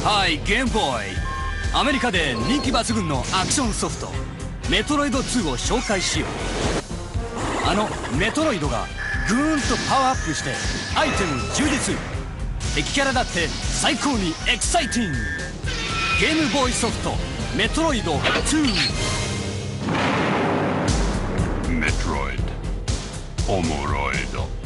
はい、ゲームボーイ。アメリカで人気抜群のアクションソフトメトロイド2を紹介しよう。あのメトロイドがぐーんとパワーアップしてアイテム充実、敵キャラだって最高にエキサイティング。ゲームボーイソフトメトロイド2。 メトロイドおもろいど。